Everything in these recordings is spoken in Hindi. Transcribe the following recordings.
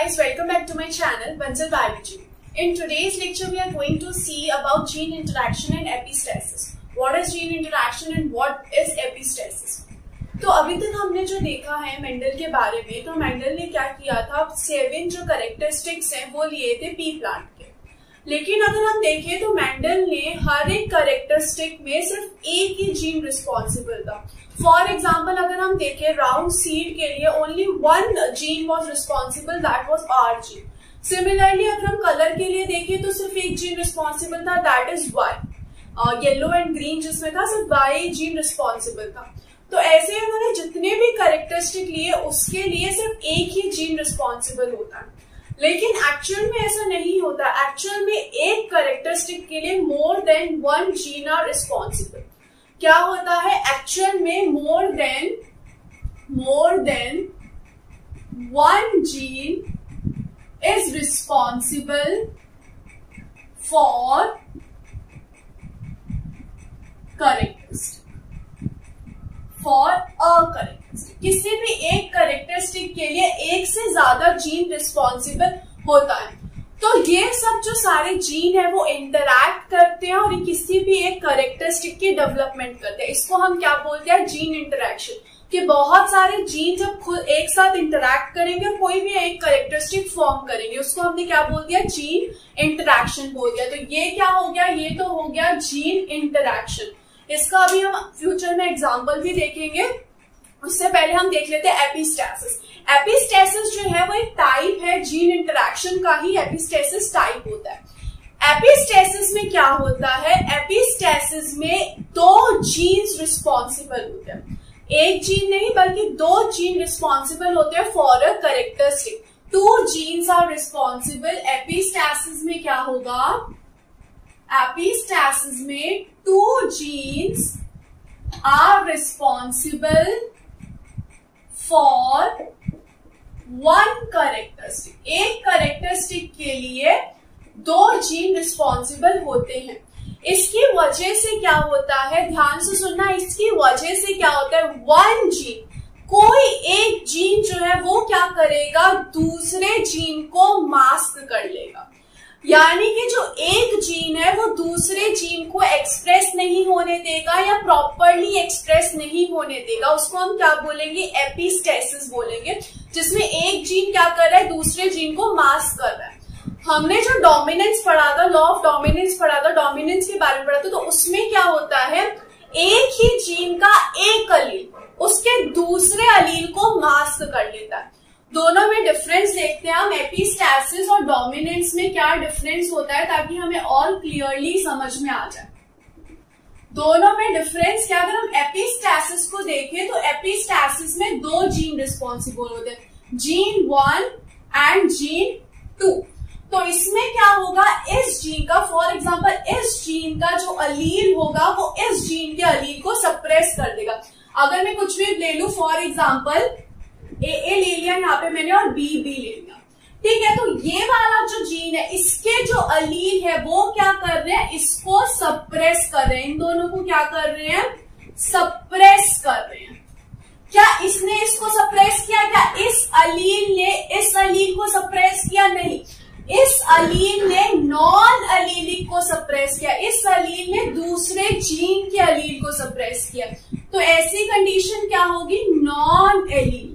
guys, welcome back to my channel Bansal Biology. In today's lecture we are going to see about gene interaction and epistasis. What is gene interaction and what is epistasis? तो अभी तक हमने जो देखा है मेंडल के बारे में, तो मेंडल ने क्या किया था, 7 जो कैरेक्टरिस्टिक्स हैं वो लिए थे पी प्लांट के। लेकिन अगर हम देखें तो मेंडल ने हर एक कैरेक्टरिस्टिक में सिर्फ एक ही जीन रिस्पॉन्सिबल था। फॉर एग्जाम्पल अगर हम देखें राउंड सीड के लिए only 1 gene was responsible, that was R gene. Similarly अगर हम कलर के लिए देखें तो सिर्फ एक जीन रिस्पॉन्सिबल था, that is Y. Yellow and green जिसमें था सिर्फ वाई जीन रिस्पॉन्सिबल था। तो ऐसे उन्होंने जितने भी कैरेक्टरिस्टिक लिए उसके लिए सिर्फ एक ही जीन रिस्पॉन्सिबल होता है। लेकिन एक्चुअल में ऐसा नहीं होता। एक्चुअल में एक कैरेक्टरिस्टिक के लिए more than 1 gene are responsible. क्या होता है एक्चुअल में, more than 1 gene is responsible for characteristic, for a characteristic. किसी भी एक कैरेक्टरिस्टिक के लिए एक से ज्यादा जीन रिस्पॉन्सिबल होता है। तो ये सब जो सारे जीन है वो इंटरैक्ट करते हैं और किसी भी एक कैरेक्टरिस्टिक की डेवलपमेंट करते हैं। इसको हम क्या बोलते हैं, जीन इंटरैक्शन। कि बहुत सारे जीन जब खुद एक साथ इंटरैक्ट करेंगे और कोई भी एक कैरेक्टरिस्टिक फॉर्म करेंगे, उसको हमने क्या बोल दिया, जीन इंटरैक्शन बोल दिया। तो ये क्या हो गया, ये तो हो गया जीन इंटरैक्शन। इसका अभी हम फ्यूचर में एग्जाम्पल भी देखेंगे। उससे पहले हम देख लेते हैं एपिस्टेसिस। एपिस्टेसिस जो है वो एक टाइप है जीन इंटरैक्शन का ही, एपिस्टेसिस टाइप होता है। एपिस्टेसिस में क्या होता है, एपिस्टेसिस में 2 जीन्स रिस्पॉन्सिबल होते हैं। एक जीन नहीं बल्कि 2 जीन रिस्पॉन्सिबल होते हैं for a characteristic. 2 genes are responsible. Epistasis में क्या होगा, एपिस्टेसिस में 2 genes are responsible for 1 characteristic. एक कैरेक्टरिस्टिक के लिए 2 जीन रिस्पॉन्सिबल होते हैं। इसकी वजह से क्या होता है, ध्यान से सुनना, इसकी वजह से क्या होता है, 1 जीन, कोई एक जीन जो है वो क्या करेगा, दूसरे जीन को मास्क कर लेगा। यानी कि जो एक जीन है वो दूसरे जीन को एक्सप्रेस नहीं होने देगा या प्रॉपरली एक्सप्रेस नहीं होने देगा। उसको हम क्या बोलेंगे, एपिस्टेसिस बोलेंगे। जिसमें एक जीन क्या कर रहा है, दूसरे जीन को मास्क कर रहा है। हमने जो डोमिनेंस पढ़ा था, लॉ ऑफ डोमिनेंस पढ़ा था, डोमिनेंस के बारे में पढ़ा था, तो उसमें क्या होता है, एक ही जीन का एक अलील उसके दूसरे अलील को मास्क कर लेता है। दोनों में डिफरेंस देखते हैं हम, एपिस्टेसिस और डोमिनेंस में क्या डिफरेंस होता है, ताकि हमें और क्लियरली समझ में आ जाए। दोनों में डिफरेंस क्या, अगर हम एपिस्टेसिस को देखें तो एपिस्टेसिस में 2 जीन रिस्पॉन्सिबल होते हैं, जीन 1 एंड जीन 2। तो इसमें क्या होगा, इस जीन का, फॉर एग्जांपल इस जीन का जो अलील होगा वो इस जीन के अलील को सप्रेस कर देगा। अगर मैं कुछ भी ले लू, फॉर एग्जांपल ए ले लिया यहाँ पे मैंने और बी ले लिया, ठीक है। तो ये वाला जो जीन है इसके जो अलील है वो क्या कर रहे हैं, इसको सप्रेस कर रहे हैं। इन दोनों को क्या कर रहे हैं, सप्रेस कर रहे हैं। क्या इसने इसको सप्रेस किया, क्या इस अलील ने इस अलील को सप्रेस किया, नहीं। इस अलील ने नॉन अलीलिक को सप्रेस किया, इस अलील ने दूसरे जीन के अलील को सप्रेस किया। तो ऐसी कंडीशन क्या होगी, नॉन एलीलिक।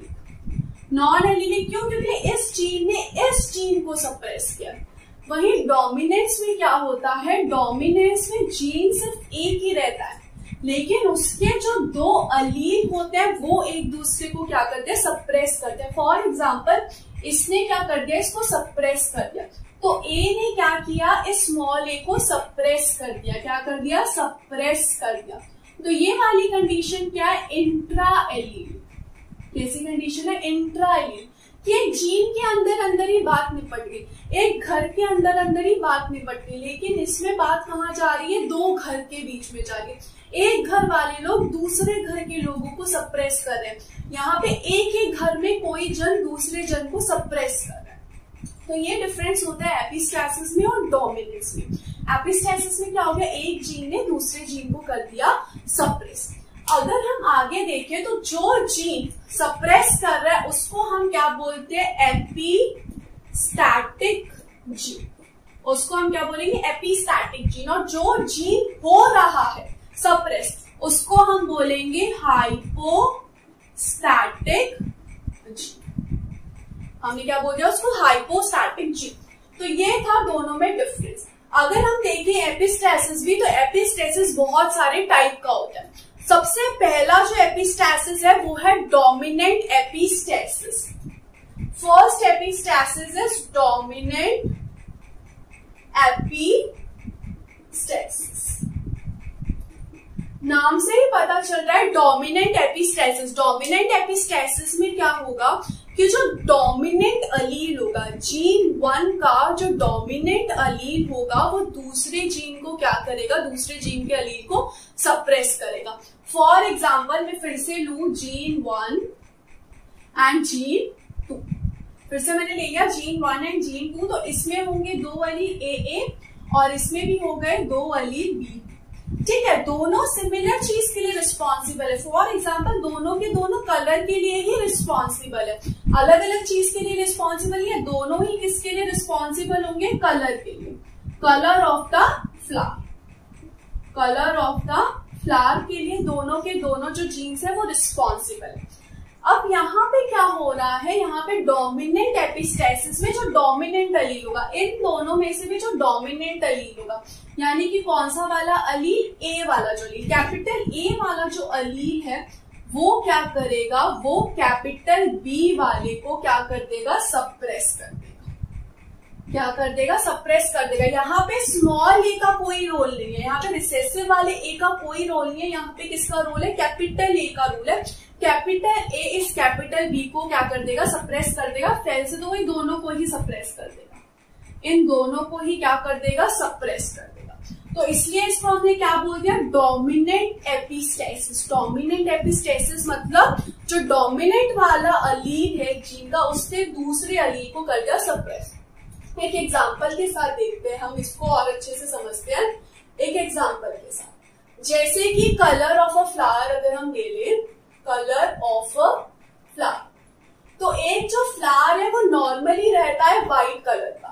नॉन एलीलिक क्यों, क्योंकि इस जीन ने इस जीन को सप्रेस किया। वहीं डोमिनेंस में क्या होता है, डोमिनेंस में जीन सिर्फ एक ही रहता है, लेकिन उसके जो 2 अलील होते हैं वो एक दूसरे को क्या करते हैं, सप्रेस करते हैं। फॉर एग्जाम्पल इसने क्या कर दिया, इसको सप्रेस कर दिया। तो ए ने क्या किया, इस स्मॉल ए को सप्रेस कर दिया। क्या कर दिया, सप्रेस कर दिया। तो ये वाली कंडीशन क्या है, इंट्रा एलील। कैसी कंडीशन है, इंट्रा एलील। कि एक जीन के अंदर ही बात निपट गई, एक घर के अंदर ही बात निपट गई, लेकिन इसमें बात कहाँ जा रही है, 2 घर के बीच में जा रही है। एक घर वाले लोग दूसरे घर के लोगों को सप्रेस कर रहे हैं। यहाँ पे एक ही घर में कोई जन दूसरे जन को सप्रेस कर रहा है। तो ये डिफरेंस होता है एपिस्टेसिस में और डोमिनेंस में। एपिस्टेसिस में क्या हो गया, एक जीन ने दूसरे जीन को कर दिया सप्रेस। अगर हम आगे देखें तो जो जीन सप्रेस कर रहा है उसको हम क्या बोलते हैं, एपी एपिस्टैटिक जीन, उसको हम क्या बोलेंगे, एपिस्टैटिक जीन। और जो जीन हो रहा है सप्रेस, उसको हम बोलेंगे हाइपोस्टैटिक जीन। हमने क्या बोल दिया उसको, हाइपोस्टैटिक जीन। तो ये था दोनों में डिफरेंस। अगर हम देखें एपिस्टैसिस भी, तो एपिस्टैसिस बहुत सारे टाइप का होता है। सबसे पहला जो एपिस्टैसिस है वो है dominant epistasis. First epistasis is dominant epistasis. नाम से ही पता चल रहा है डोमिनेंट एपिस्टैसिस। डोमिनेंट एपिस्टैसिस में क्या होगा कि जो डोमिनेंट अलील होगा, जीन 1 का जो डोमिनेंट अलील होगा वो दूसरे जीन को क्या करेगा, दूसरे जीन के अलील को सप्रेस करेगा। फॉर एग्जाम्पल मैं फिर से लू जीन 1 एंड जीन 2, फिर से मैंने ले लिया जीन 1 एंड जीन 2, तो इसमें होंगे 2 अलील ए और इसमें भी हो गए 2 अलील बी। ठीक है, दोनों सिमिलर चीज के लिए रिस्पॉन्सिबल है। फॉर एग्जाम्पल दोनों के दोनों कलर के लिए ही रिस्पॉन्सिबल है, अलग अलग चीज के लिए रिस्पॉन्सिबल है। दोनों ही किसके लिए रिस्पॉन्सिबल होंगे, कलर के लिए। Colour of the flower, colour of the flower के लिए दोनों के दोनों जो जीन्स है वो रिस्पॉन्सिबल है। अब यहाँ पे क्या हो रहा है, यहाँ पे डोमिनेंट एपिस्टैसिस में जो डोमिनेंट अलील होगा, इन दोनों में से भी जो डोमिनेंट अलील होगा, यानी कि कौन सा वाला अलील, ए वाला जो अलील, कैपिटल ए वाला जो अलील है वो क्या करेगा, वो कैपिटल बी वाले को क्या कर देगा, सप्रेस कर देगा। क्या कर देगा, सप्रेस कर देगा। यहाँ पे स्मॉल ए का कोई रोल नहीं है, यहाँ पे रिसेसिव वाले ए का कोई रोल नहीं है। यहाँ पे किसका रोल है, कैपिटल ए का रोल है। कैपिटल ए इस कैपिटल बी को क्या कर देगा, सप्रेस कर देगा। वैसे तो वही दोनों को ही सप्रेस कर देगा, इन दोनों को ही क्या कर देगा, सप्रेस कर देगा। तो इसलिए इसको हमने क्या बोल दिया, डोमिनेंट एपिस्टैसिस। डोमिनेंट एपिस्टैसिस मतलब जो डोमिनेंट वाला अलील है जीन का, उससे दूसरे अलील को कर दिया सप्रेस। एक एग्जाम्पल के साथ देखते हैं हम इसको और अच्छे से समझते हैं। एक एग्जाम्पल के साथ, जैसे कि कलर ऑफ अ फ्लावर अगर हम ले लें, कलर ऑफ अ फ्लावर, तो एक जो फ्लावर है वो नॉर्मली रहता है व्हाइट कलर का,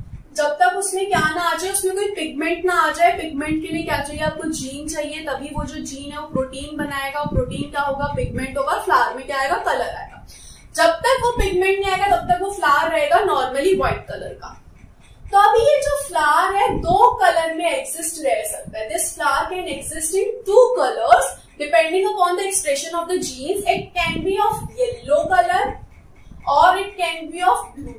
जब तक उसमें क्या ना आ जाए, उसमें कोई पिगमेंट ना आ जाए। पिगमेंट के लिए क्या चाहिए आपको, जीन चाहिए, तभी वो जो जीन है वो प्रोटीन बनाएगा। प्रोटीन क्या होगा, पिगमेंट होगा, फ्लावर में क्या आएगा, कलर आएगा। जब तक वो पिगमेंट नहीं आएगा तब तक वो फ्लावर रहेगा नॉर्मली व्हाइट कलर का। तो अभी ये जो फ्लावर है दो कलर में एग्जिस्ट रह सकता है। This flower can exist in 2 colours depending upon the expression of the genes. It can be of yellow colour और it can be of blue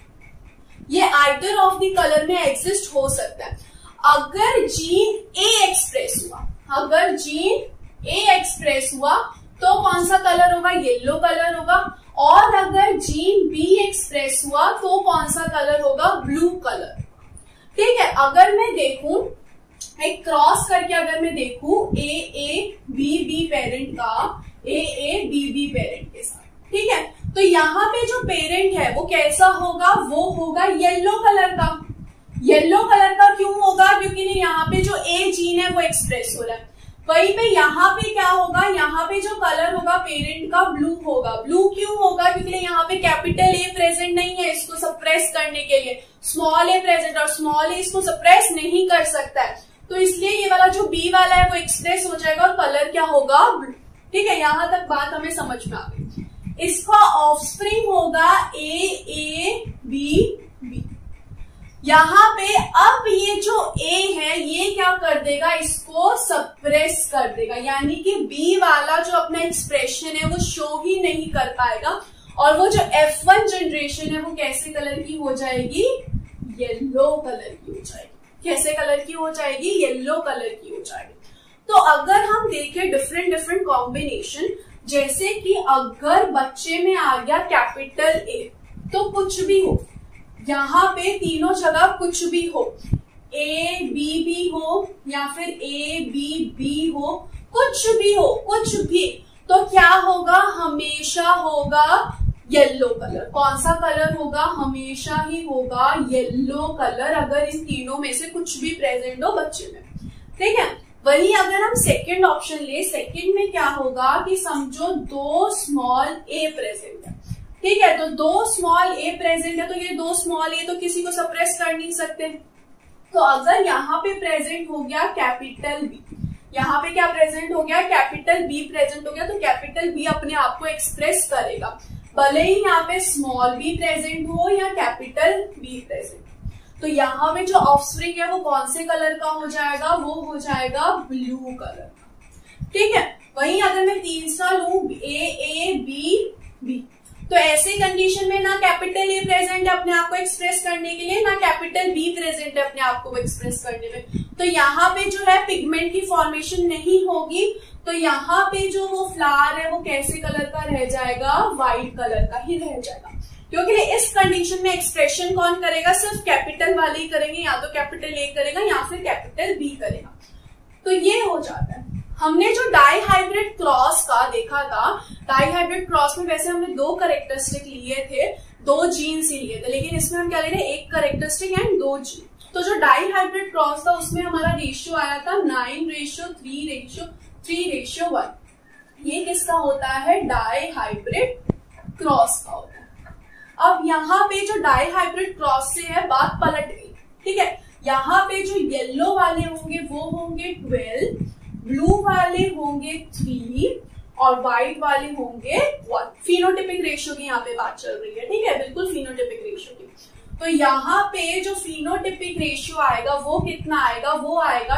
colour. ये आइदर ऑफ द कलर में एग्जिस्ट हो सकता है। अगर जीन ए एक्सप्रेस हुआ, अगर जीन ए एक्सप्रेस हुआ तो कौन सा कलर होगा, येलो कलर होगा। और अगर जीन बी एक्सप्रेस हुआ तो कौन सा कलर होगा, ब्लू कलर। ठीक है, अगर मैं देखूं एक क्रॉस करके, अगर मैं देखूं ए बी पेरेंट का ए बी पेरेंट के साथ, ठीक है, तो यहाँ पे जो पेरेंट है वो कैसा होगा, वो होगा येलो कलर का। येलो कलर का क्यों होगा, क्योंकि यहाँ पे जो ए जीन है वो एक्सप्रेस हो रहा है। वहीं पे यहाँ पे क्या होगा, यहाँ पे जो कलर होगा पेरेंट का ब्लू होगा। ब्लू क्यों होगा, क्योंकि यहाँ पे कैपिटल ए प्रेजेंट नहीं है इसको सप्रेस करने के लिए, स्मॉल ए प्रेजेंट, और स्मॉल ए इसको सप्रेस नहीं कर सकता है, तो इसलिए ये वाला जो बी वाला है वो एक्सप्रेस हो जाएगा और कलर क्या होगा, ब्लू। ठीक है, यहां तक बात हमें समझ में आ गई। इसका ऑफस्प्रिंग होगा ए बी। यहाँ पे अब ये जो ए है ये क्या कर देगा, इसको सप्रेस कर देगा, यानी कि बी वाला जो अपना एक्सप्रेशन है वो शो ही नहीं कर पाएगा। और वो जो F1 जनरेशन है वो कैसे कलर की हो जाएगी, येलो कलर की हो जाएगी। कैसे कलर की हो जाएगी, येलो कलर की हो जाएगी। तो अगर हम देखें डिफरेंट कॉम्बिनेशन, जैसे कि अगर बच्चे में आ गया कैपिटल ए, तो कुछ भी हो, यहाँ पे तीनों जगह कुछ भी हो, ए बी हो या फिर ए बी हो, कुछ भी हो, कुछ भी, तो क्या होगा, हमेशा होगा येलो कलर। कौन सा कलर होगा, हमेशा ही होगा येलो कलर, अगर इन तीनों में से कुछ भी प्रेजेंट हो बच्चे में। ठीक है, वही अगर हम सेकंड ऑप्शन ले, सेकंड में क्या होगा कि समझो 2 स्मॉल ए प्रेजेंट है, ठीक है, तो दो स्मॉल ए प्रेजेंट है, तो ये दो स्मॉल ए तो किसी को सप्रेस कर नहीं सकते। तो अगर यहाँ पे प्रेजेंट हो गया कैपिटल बी, यहाँ पे क्या प्रेजेंट हो गया, कैपिटल बी प्रेजेंट हो गया, तो कैपिटल बी अपने आप को एक्सप्रेस करेगा, भले ही यहाँ पे स्मॉल बी प्रेजेंट हो या कैपिटल बी प्रेजेंट। तो यहाँ पे जो ऑफस्प्रिंग है वो कौन से कलर का हो जाएगा, वो हो जाएगा ब्लू कलर का। ठीक है, वहीं अगर मैं तीसरा लू ए बी बी, तो ऐसे कंडीशन में ना कैपिटल ए प्रेजेंट है अपने आप को एक्सप्रेस करने के लिए, ना कैपिटल बी प्रेजेंट है अपने आप को एक्सप्रेस करने में। तो यहाँ पे जो है पिगमेंट की फॉर्मेशन नहीं होगी, तो यहाँ पे जो वो फ्लावर है वो कैसे कलर का रह जाएगा, व्हाइट कलर का ही रह जाएगा। क्योंकि इस कंडीशन में एक्सप्रेशन कौन करेगा, सिर्फ कैपिटल वाले ही करेंगे, या तो कैपिटल ए करेगा या फिर कैपिटल बी करेगा। तो ये हो जाता है। हमने जो डाई हाइब्रिड क्रॉस का देखा था, डाई हाइब्रिड क्रॉस में वैसे हमने दो कैरेक्टरिस्टिक लिए थे, दो जीन्स ही लिए थे, लेकिन इसमें हम क्या ले रहे हैं, एक कैरेक्टरिस्टिक एंड दो जीन। तो जो डाई हाइब्रिड क्रॉस था उसमें हमारा रेशियो आया था 9:3:1। ये किसका होता है, डाई हाइब्रिड क्रॉस का होता है। अब यहाँ पे जो डाई हाइब्रिड क्रॉस से है बात पलट गई। ठीक है, यहाँ पे जो येलो वाले होंगे वो होंगे 12, ब्लू वाले होंगे 3 और व्हाइट वाले होंगे 1। फिनोटिपिक रेशियो की यहाँ पे बात चल रही है। ठीक है, बिल्कुल फिनोटिपिक रेशियो की। तो यहाँ पे जो फिनोटिपिक रेशियो आएगा वो कितना आएगा, वो आएगा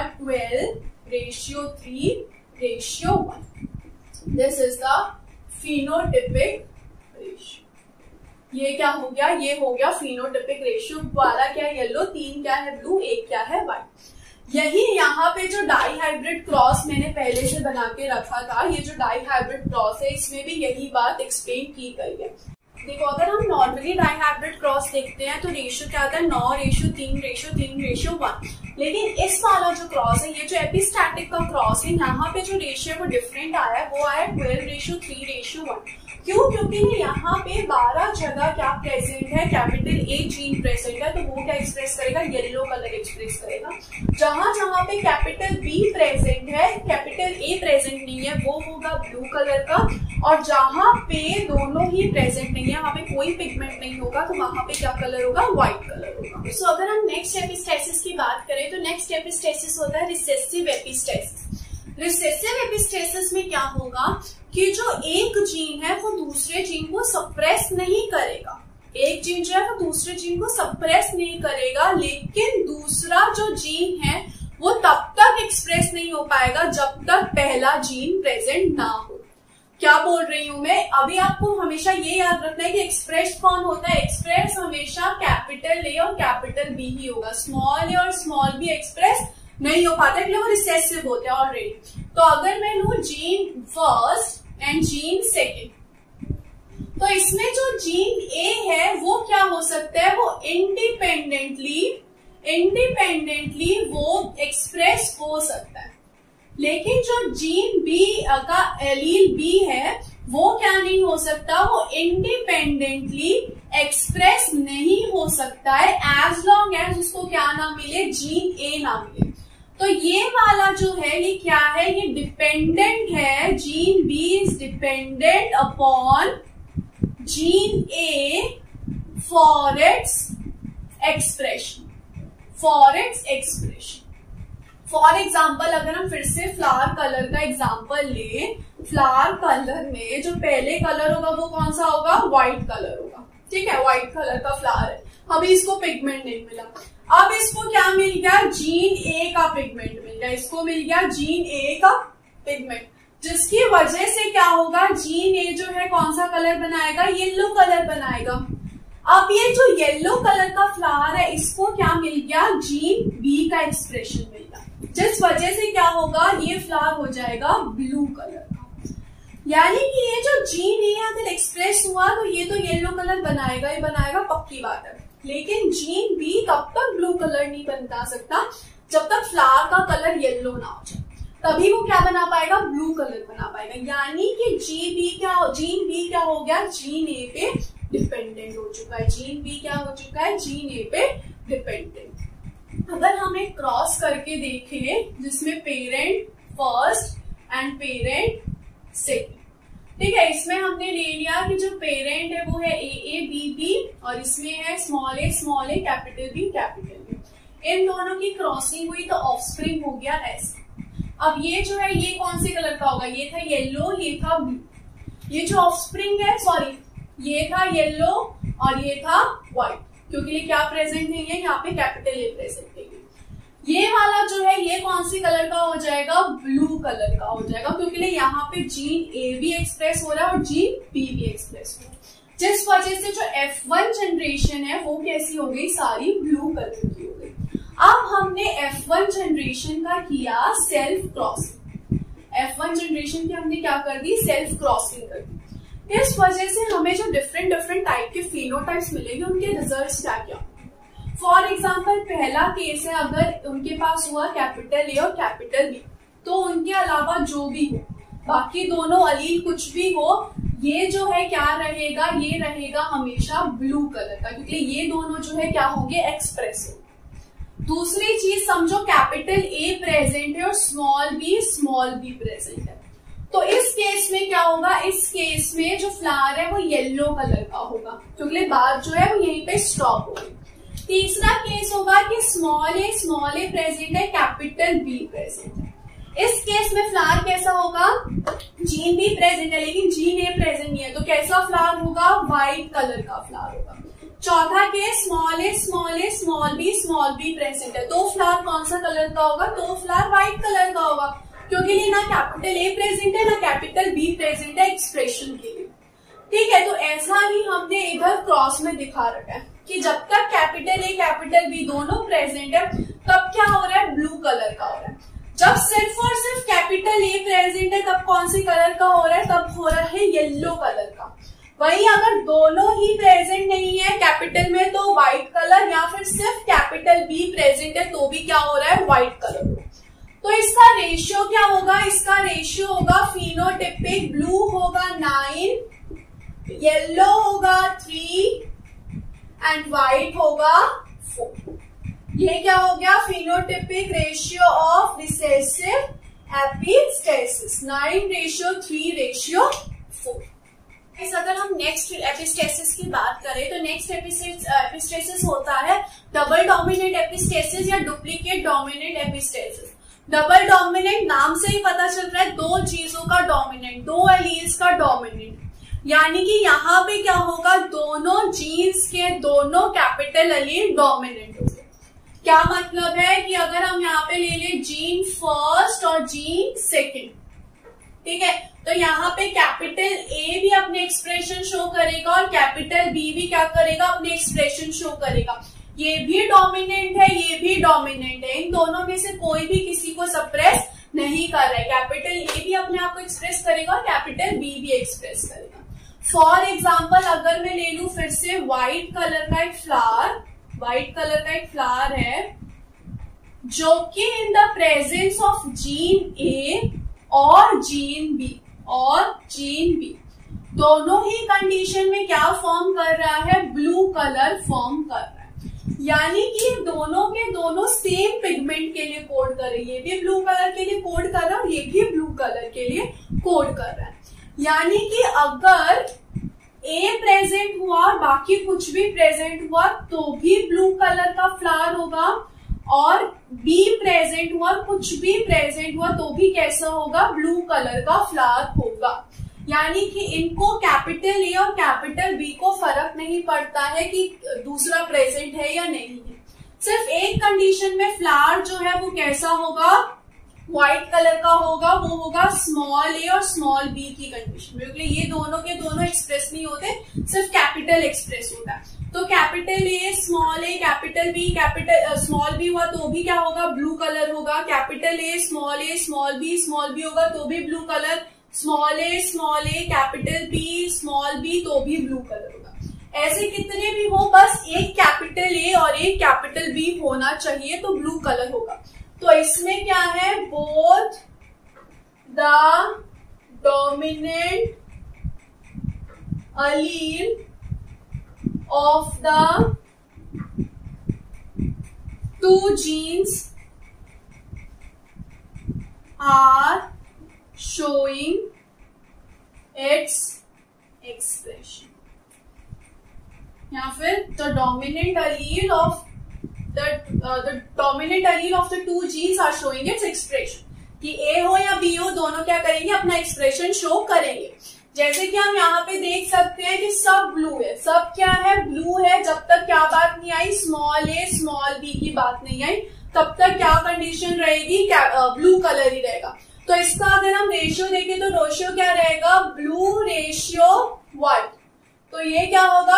12:3:1। This is the phenotypic ratio. ये क्या हो गया, ये हो गया फिनोटिपिक रेशियो। 12 क्या है येलो, 3 क्या है ब्लू, 1 क्या है व्हाइट। यही यहाँ पे जो डाई हाइब्रिड क्रॉस मैंने पहले से बना के रखा था, ये जो डाई हाइब्रिड क्रॉस है इसमें भी यही बात एक्सप्लेन की गई है। देखो, अगर हम नॉर्मली डाई हाइब्रिड क्रॉस देखते हैं तो रेशियो क्या आता है, 9:3:1। लेकिन इस वाला जो क्रॉस है, ये जो एपिस्टैटिक का क्रॉस है, यहाँ पे जो रेशियो वो डिफरेंट आया है, वो आया 12:3:1। क्यों, क्योंकि यहाँ पे 12 जगह क्या प्रेजेंट है, कैपिटल ए जीन प्रेजेंट है, तो वो क्या एक्सप्रेस करेगा, येलो कलर एक्सप्रेस करेगा। जहां जहां पे कैपिटल बी प्रेजेंट है, कैपिटल ए प्रेजेंट नहीं है, वो होगा ब्लू कलर का। और जहां पे दोनों ही प्रेजेंट नहीं है, वहां पे कोई पिगमेंट नहीं होगा, तो वहां पे क्या कलर होगा, व्हाइट कलर होगा। सो अगर हम नेक्स्ट एपिस्टेसिस की बात करें तो नेक्स्ट एपिस्टेसिस होता है रिसेसिव एपिस्टेसिस। रिसेसिव एपिस्टेसिस में क्या होगा कि जो एक जीन है वो दूसरे जीन को सप्रेस नहीं करेगा। एक जीन जो है वो दूसरे जीन को सप्रेस नहीं करेगा, लेकिन दूसरा जो जीन है वो तब तक एक्सप्रेस नहीं हो पाएगा जब तक पहला जीन प्रेजेंट ना हो। क्या बोल रही हूं मैं, अभी आपको हमेशा ये याद रखना है कि एक्सप्रेस कौन होता है, एक्सप्रेस हमेशा कैपिटल ए और कैपिटल बी ही होगा। स्मॉल ए और स्मॉल बी एक्सप्रेस नहीं हो पाता, इसलिए वो रिसेसिव होते हैं ऑलरेडी। तो अगर मैं लू gene first and gene second, तो इसमें जो जीन ए है वो क्या हो सकता है, वो इंडिपेंडेंटली वो एक्सप्रेस हो सकता है। लेकिन जो जीन बी का एलील बी है वो क्या नहीं हो सकता, वो इंडिपेंडेंटली एक्सप्रेस नहीं हो सकता है, एज लॉन्ग एज उसको क्या ना मिले, जीन ए ना मिले। तो ये वाला जो है ये क्या है, ये डिपेंडेंट है, gene B is dependent upon gene A for its expression. For example अगर हम फिर से फ्लावर कलर का एग्जाम्पल ले, फ्लावर कलर में जो पहले कलर होगा वो कौन सा होगा, व्हाइट कलर होगा। ठीक है, व्हाइट कलर का फ्लावर है, अभी इसको पिगमेंट नहीं मिला। अब इसको क्या मिल गया, जीन ए का पिगमेंट मिल गया, इसको मिल गया जीन ए का पिगमेंट, जिसकी वजह से क्या होगा, जीन ए जो है कौन सा कलर बनाएगा, येलो कलर बनाएगा। अब ये जो येलो कलर का फ्लावर है इसको क्या मिल गया, जीन बी का एक्सप्रेशन मिल गया, जिस वजह से क्या होगा, ये फ्लावर हो जाएगा ब्लू कलर का। यानी कि ये जो जीन ए अगर एक्सप्रेस हुआ तो ये तो येलो कलर बनाएगा ही बनाएगा, पक्की बात है। लेकिन जीन बी तब तक ब्लू कलर नहीं बना सकता जब तक फ्लावर का कलर येलो ना हो जाए, तभी वो क्या बना पाएगा, ब्लू कलर बना पाएगा। यानी कि जीन बी क्या हो गया, जीन ए पे डिपेंडेंट हो चुका है। जीन बी क्या हो चुका है, जीन ए पे डिपेंडेंट। अगर हम एक क्रॉस करके देखें जिसमें parent first and parent second, ठीक है, इसमें हमने ले लिया कि जो पेरेंट है वो है ए बी बी और इसमें है small A capital B capital B. इन दोनों की क्रॉसिंग हुई तो ऑफस्प्रिंग हो गया ऐसे। अब ये जो है ये कौन से कलर का होगा, ये था येलो, ये था ब्लू। ये जो ऑफस्प्रिंग है, सॉरी ये था येलो और ये था व्हाइट, क्योंकि ये क्या प्रेजेंट नहीं है, यहाँ पे कैपिटल ए प्रेजेंट है। ये वाला जो है ये कौन सी कलर का हो जाएगा, ब्लू कलर का हो जाएगा, क्योंकि यहाँ पे जीन ए भी एक्सप्रेस हो रहा है और जीन बी भी एक्सप्रेस हो रहा है, जिस वजह से जो F1 जनरेशन है वो कैसी हो गई, सारी ब्लू कलर की हो गई। अब हमने F1 जनरेशन का किया सेल्फ क्रॉसिंग, F1 जनरेशन की हमने क्या कर दी, सेल्फ क्रॉसिंग कर दी। इस वजह से हमें जो डिफरेंट टाइप के फिनोटाइप्स मिलेंगे उनके रिजल्ट्स क्या क्या। फॉर एग्जाम्पल पहला केस है, अगर उनके पास हुआ कैपिटल ए और कैपिटल बी, तो उनके अलावा जो भी हो, बाकी दोनों अलील कुछ भी हो, ये जो है क्या रहेगा, ये रहेगा हमेशा ब्लू कलर का, क्योंकि ये दोनों जो है क्या होंगे, एक्सप्रेस हो। दूसरी चीज समझो, कैपिटल ए प्रेजेंट है और स्मॉल बी प्रेजेंट है, तो इस केस में क्या होगा, इस केस में जो फ्लावर है वो येलो कलर का होगा, क्योंकि बात जो है वो यहीं पे स्टॉप होगी। तीसरा केस होगा कि स्मॉल ए प्रेजेंट है, कैपिटल बी प्रेजेंट है। इस केस में फ्लावर कैसा होगा, जीन बी प्रेजेंट है लेकिन जीन ए प्रेजेंट नहीं है, तो कैसा फ्लावर होगा, व्हाइट कलर का फ्लावर होगा। चौथा केस स्मॉल बी प्रेजेंट है, तो फ्लावर कौन सा कलर का होगा, तो फ्लावर व्हाइट कलर का होगा, क्योंकि ये ना कैपिटल ए प्रेजेंट है ना कैपिटल बी प्रेजेंट है एक्सप्रेशन के लिए। ठीक है, तो ऐसा ही हमने इधर क्रॉस में दिखा रखा है कि जब तक कैपिटल ए कैपिटल बी दोनों प्रेजेंट है तब क्या हो रहा है, ब्लू कलर का हो रहा है। जब सिर्फ और सिर्फ कैपिटल ए प्रेजेंट है तब कौन सी कलर का हो रहा है, तब हो रहा है येलो कलर का। वही अगर दोनों ही प्रेजेंट नहीं है कैपिटल में तो व्हाइट कलर, या फिर सिर्फ कैपिटल बी प्रेजेंट है तो भी क्या हो रहा है, व्हाइट कलर। तो इसका रेशियो क्या होगा, इसका रेशियो होगा फिनोटिपिक, ब्लू होगा 9, येलो होगा 3 एंड व्हाइट होगा 4। ये क्या हो गया, phenotypic ratio of recessive epistasis, 9:3:4। अगर हम नेक्स्ट एपिस्टेसिस की बात करें तो नेक्स्ट एपिस्टेसिस होता है डबल डोमिनेंट एपिस्टेसिस या duplicate dominant epistasis. Double dominant नाम से ही पता चल रहा है, दो चीजों का डोमिनेंट, दो एलील्स का डोमिनेंट, यानी कि यहाँ पे क्या होगा, दोनों जीन्स के दोनों कैपिटल एलील डोमिनेंट होंगे। क्या मतलब है कि अगर हम यहाँ पे ले लें जीन फर्स्ट और जीन सेकंड, ठीक है, तो यहाँ पे कैपिटल ए भी अपने एक्सप्रेशन शो करेगा और कैपिटल बी भी क्या करेगा, अपने एक्सप्रेशन शो करेगा। ये भी डोमिनेंट है, ये भी डोमिनेंट है, इन दोनों में से कोई भी किसी को सप्रेस नहीं कर रहा है। कैपिटल ए भी अपने आप को एक्सप्रेस करेगा और कैपिटल बी भी एक्सप्रेस करेगा। फॉर एग्जाम्पल अगर मैं ले लू फिर से व्हाइट कलर का एक फ्लावर है जो कि in the presence of gene A और जीन बी दोनों ही कंडीशन में क्या फॉर्म कर रहा है, ब्लू कलर फॉर्म कर रहा है। यानी कि दोनों के दोनों सेम पिगमेंट के लिए कोड कर रहे हैं, ये भी ब्लू कलर के लिए कोड कर रहा है और ये भी ब्लू कलर के लिए कोड कर रहा है। यानी कि अगर ए प्रेजेंट हुआ बाकी कुछ भी प्रेजेंट हुआ तो भी ब्लू कलर का फ्लावर होगा, और बी प्रेजेंट हुआ कुछ भी प्रेजेंट हुआ तो भी कैसा होगा, ब्लू कलर का फ्लावर होगा। यानी कि इनको कैपिटल ए और कैपिटल बी को फर्क नहीं पड़ता है कि दूसरा प्रेजेंट है या नहीं है, सिर्फ एक कंडीशन में फ्लावर जो है वो कैसा होगा, व्हाइट कलर का होगा, वो होगा स्मॉल ए और स्मॉल बी की कंडीशन में, क्योंकि ये दोनों के दोनों एक्सप्रेस नहीं होते, सिर्फ कैपिटल एक्सप्रेस होता है। तो capital A capital B small B हुआ तो भी क्या होगा, ब्लू कलर होगा। कैपिटल ए स्मॉल बी होगा तो भी blue colour, small A capital B small B तो भी ब्लू कलर होगा। ऐसे कितने भी हो, बस एक कैपिटल ए और एक कैपिटल बी होना चाहिए तो ब्लू कलर होगा। तो इसमें क्या है, both the dominant allele of the two genes are showing its expression. या फिर the dominant allele of the two genes are showing its expression, कि ए हो या बी हो दोनों क्या करेंगे, अपना एक्सप्रेशन शो करेंगे। जैसे कि हम यहाँ पे देख सकते हैं कि सब ब्लू है, सब क्या है, ब्लू है। जब तक क्या बात नहीं आई, स्मॉल ए स्मॉल बी की बात नहीं आई, तब तक क्या कंडीशन रहेगी, ब्लू कलर ही रहेगा। तो इसका अगर हम रेशियो देखें तो रेशियो क्या रहेगा, ब्लू रेशियो 1। तो ये क्या होगा,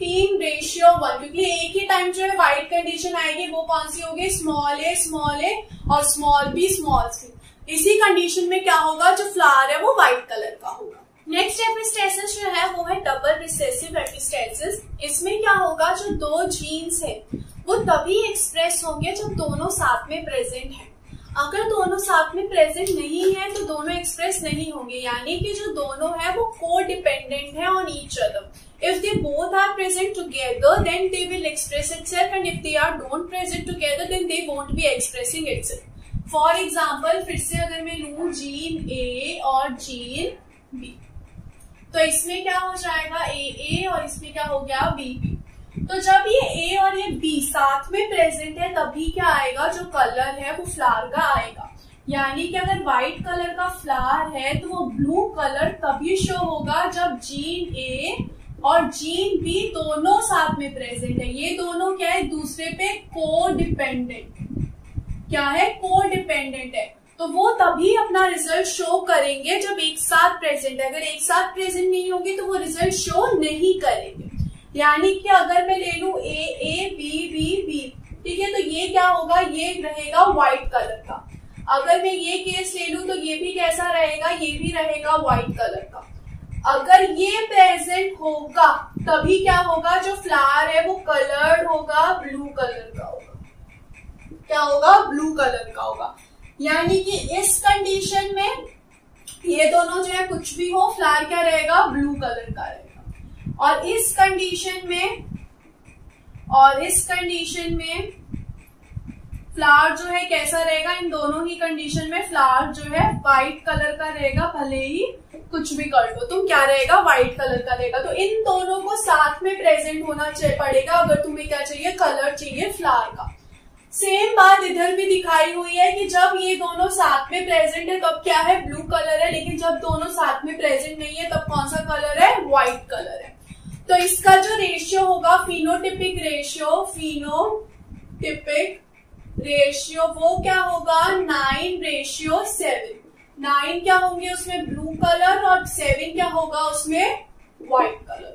15:1, क्योंकि एक ही टाइम जो है व्हाइट कंडीशन आएगी, वो कौन सी होगी, स्मॉल ए और स्मॉल बी स्मॉल सी। इसी कंडीशन में क्या होगा, जो फ्लावर है वो व्हाइट कलर का होगा। नेक्स्ट एपिस्टेसिस जो है वो है डबल रिसेसिव एपिस्टेसिस। इसमें क्या होगा, जो दो जीन्स है वो तभी एक्सप्रेस होंगे जब दोनों साथ में प्रेजेंट है। अगर दोनों साथ में प्रेजेंट नहीं है तो दोनों एक्सप्रेस नहीं होंगे, यानी कि जो दोनों है वो को डिपेंडेंट है on each other. If they both are present together then they will express itself, and if they are don't present together then they won't be expressing itself. For example, फिर से अगर मैं लूं जीन ए और जीन बी, तो इसमें क्या हो जाएगा, ए और इसमें क्या हो गया, बी। तो जब ये ए और ये बी साथ में प्रेजेंट है तभी क्या आएगा, जो कलर है वो फ्लावर का आएगा। यानी कि अगर व्हाइट कलर का फ्लावर है तो वो ब्लू कलर तभी शो होगा जब जीन ए और जीन बी दोनों साथ में प्रेजेंट है। ये दोनों क्या है, दूसरे पे को डिपेंडेंट, क्या है, को डिपेंडेंट है। तो वो तभी अपना रिजल्ट शो करेंगे जब एक साथ प्रेजेंट है। अगर एक साथ प्रेजेंट नहीं होगी तो वो रिजल्ट शो नहीं करेंगे। यानी कि अगर मैं ले लूं ए बी, ठीक है, तो ये क्या होगा, ये रहेगा व्हाइट कलर का। अगर मैं ये केस ले लूं तो ये भी कैसा रहेगा, ये भी रहेगा व्हाइट कलर का। अगर ये प्रेजेंट होगा तभी क्या होगा, जो फ्लावर है वो कलर्ड होगा, ब्लू कलर का होगा। क्या होगा, ब्लू कलर का होगा। यानी कि इस कंडीशन में ये दोनों जो है कुछ भी हो, फ्लावर क्या रहेगा, ब्लू कलर का रहेगा। और इस कंडीशन में फ्लावर जो है कैसा रहेगा, इन दोनों ही कंडीशन में फ्लावर जो है व्हाइट कलर का रहेगा, भले ही कुछ भी कर लो तुम, क्या रहेगा, व्हाइट कलर का रहेगा। तो इन दोनों को साथ में प्रेजेंट होना पड़ेगा अगर तुम्हें क्या चाहिए, कलर चाहिए फ्लावर का। सेम बात इधर भी दिखाई हुई है कि जब ये दोनों साथ में प्रेजेंट है तब क्या है, ब्लू कलर है, लेकिन जब दोनों साथ में प्रेजेंट नहीं है तब कौन सा कलर है, व्हाइट कलर है। तो इसका जो रेशियो होगा, फिनोटिपिक रेशियो वो क्या होगा, 9:7। 9 क्या होंगे उसमें, ब्लू कलर, और 7 क्या होगा उसमें, व्हाइट कलर।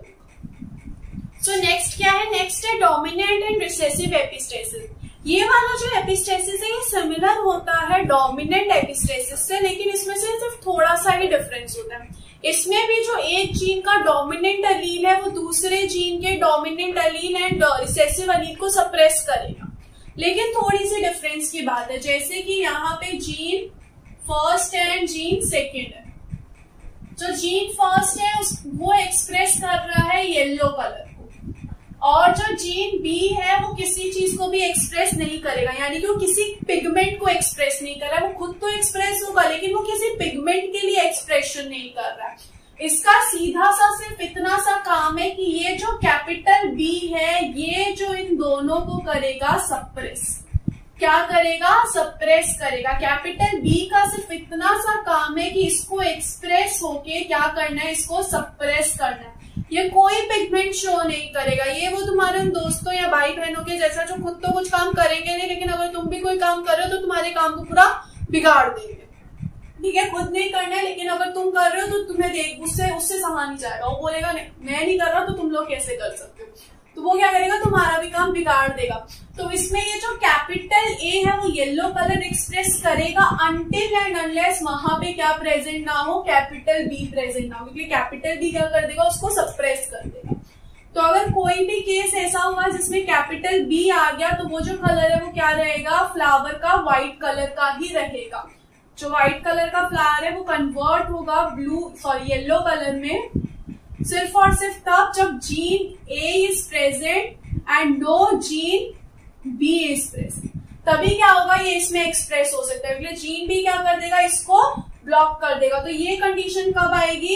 सो नेक्स्ट क्या है, नेक्स्ट है डोमिनेंट एंड रिसेसिव एपिस्टेसिस। ये वाला जो एपिस्टेसिस है ये सिमिलर होता है डोमिनेंट एपिस्टेसिस से, लेकिन इसमें से सिर्फ थोड़ा सा ही डिफरेंस होता है। इसमें भी जो एक जीन का डोमिनेंट अलील है वो दूसरे जीन के dominant allele and recessive allele को सप्रेस करेगा, लेकिन थोड़ी सी डिफरेंस की बात है। जैसे कि यहाँ पे जीन फर्स्ट है एंड जीन सेकेंड है। जो जीन फर्स्ट है वो एक्सप्रेस कर रहा है येलो कलर, और जो जीन बी है वो किसी चीज को भी एक्सप्रेस नहीं करेगा, यानी कि वो किसी पिगमेंट को एक्सप्रेस नहीं कर रहा है। वो खुद तो एक्सप्रेस होगा लेकिन वो किसी पिगमेंट के लिए एक्सप्रेशन नहीं कर रहा है। इसका सीधा सा सिर्फ इतना सा काम है कि ये जो कैपिटल बी है ये जो इन दोनों को करेगा सप्रेस। क्या करेगा, सप्रेस करेगा। कैपिटल बी का सिर्फ इतना सा काम है कि इसको एक्सप्रेस होके क्या करना है, इसको सप्रेस करना है। ये कोई पिगमेंट शो नहीं करेगा। ये वो तुम्हारे दोस्तों या भाई बहनों के जैसा जो खुद तो कुछ काम करेंगे नहीं, लेकिन अगर तुम भी कोई काम कर रहे हो तो तुम्हारे काम को पूरा बिगाड़ देंगे। ठीक है, खुद नहीं करना है, लेकिन अगर तुम कर रहे हो तो तुम्हें देख उससे सहा नहीं जाएगा। वो बोलेगा मैं नहीं कर रहा तो तुम लोग कैसे कर सकते हो, तो वो क्या करेगा, तुम्हारा भी काम बिगाड़ देगा। तो इसमें ये जो कैपिटल ए है वो येलो कलर एक्सप्रेस करेगा अनटिल एंड अनलेस वहां पे क्या प्रेजेंट ना हो, कैपिटल बी प्रेजेंट ना हो, क्योंकि कैपिटल बी क्या कर देगा, उसको सप्रेस कर देगा। तो अगर कोई भी केस ऐसा हुआ जिसमें कैपिटल बी आ गया तो वो जो कलर है वो क्या रहेगा, फ्लावर का व्हाइट कलर का ही रहेगा। जो व्हाइट कलर का फ्लावर है वो कन्वर्ट होगा येलो कलर में सिर्फ और सिर्फ तब जब gene A is present and no gene B is present, तभी क्या होगा, ये इसमें एक्सप्रेस हो सकता है। जीन बी क्या कर देगा, इसको ब्लॉक कर देगा। तो ये कंडीशन कब आएगी,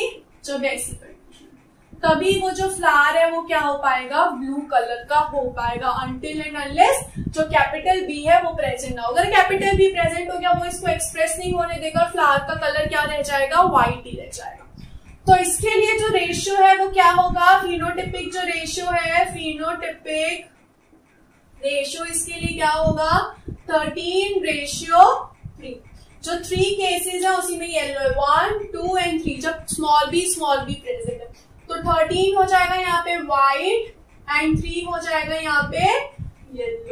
जब ऐसी कंडीशन, तभी वो जो फ्लावर है वो क्या हो पाएगा, ब्लू कलर का हो पाएगा, अनटिल एंड अनलेस जो कैपिटल बी है वो प्रेजेंट ना हो। अगर कैपिटल बी प्रेजेंट हो गया, वो इसको एक्सप्रेस नहीं होने देगा, फ्लावर का कलर क्या रह जाएगा, व्हाइट ही रह जाएगा। तो इसके लिए जो रेशियो है वो क्या होगा, फिनोटिपिक जो रेशियो है, फिनोटिपिक रेशियो इसके लिए क्या होगा, 13:3। जो 3 केसेस है उसी में येलो है, 1, 2 एंड 3, जब स्मॉल बी प्रेजेंट है तो 13 हो जाएगा यहाँ पे व्हाइट एंड 3 हो जाएगा यहाँ पे येलो।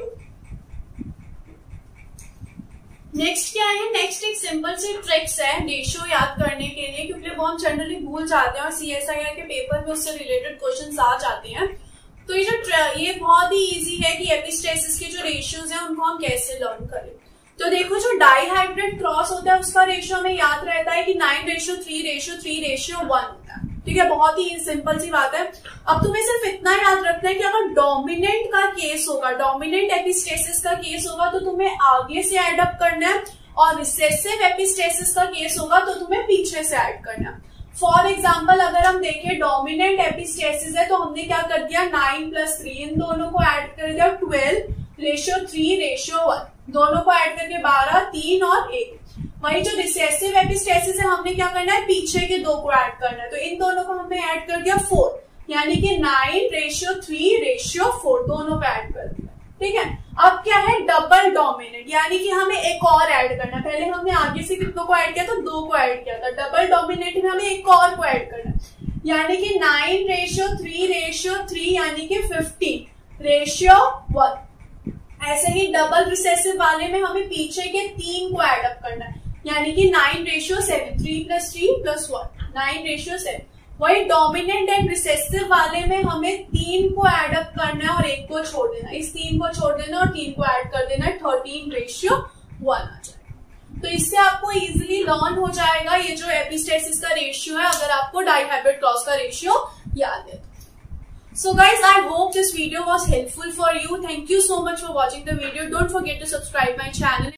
नेक्स्ट क्या है, नेक्स्ट एक सिंपल सी ट्रिक्स है रेशियो याद करने के लिए, क्योंकि वो हम जनरली भूल जाते हैं और CSIR के पेपर में उससे रिलेटेड क्वेश्चंस आ जाते हैं। तो ये बहुत ही इजी है कि एपिस्टेसिस के जो रेशियोज हैं उनको हम कैसे लर्न करें। तो देखो जो डाइहाइब्रिड क्रॉस होता है उसका रेशियो हमें याद रहता है कि 9:3:3:1 होता है, ठीक है, बहुत ही सिंपल सी बात है। अब तुम्हें सिर्फ इतना याद रखना है कि अगर डोमिनेंट का केस होगा, डोमिनेंट एपिस्टेसिस का केस होगा तो तुम्हें आगे से ऐड अप करना है, और रिसेसिव एपिस्टेसिस का केस होगा तो तुम्हें पीछे से ऐड करना है। फॉर एग्जाम्पल अगर हम देखें डोमिनेंट एपिस्टेसिस है तो हमने क्या कर दिया, 9 + 3, इन दोनों को ऐड कर दिया 12:3:1, दोनों को ऐड करके 12, 3 और 1। वही जो रिसेसिव एपिस्टेसिस है हमने क्या करना है, पीछे के 2 को ऐड करना है, तो इन दोनों को हमने ऐड कर दिया 4, यानी कि 9:3:4, दोनों को ऐड कर दिया, ठीक है। अब क्या है, डबल डोमिनेंट, यानी कि हमें एक और ऐड करना है। पहले हमने आगे से कितनों को ऐड किया था, 2 को ऐड किया था, डबल डोमिनेंट में हमें एक और को ऐड करना है, यानी कि 9:3:3 यानी कि 15:1। ऐसे ही डबल रिसेसिव वाले में हमें पीछे के 3 को ऐड अप करना है, यानी कि 9:7, 3 + 3 + 1, 9:7। वही डोमिनेंट एंड रिसेसिव वाले में हमें 3 को ऐड अप करना है और 1 को छोड़ देना, इस 3 को छोड़ देना और 3 को ऐड कर देना, 13:1 आ जाएगा। तो इससे आपको इजिली लर्न हो जाएगा ये जो एपिस्टेसिस का रेशियो है, अगर आपको डाइहाइब्रिड क्रॉस का रेशियो याद है। So guys, I hope this video was helpful for you. Thank you so much for watching the video. Don't forget to subscribe my channel.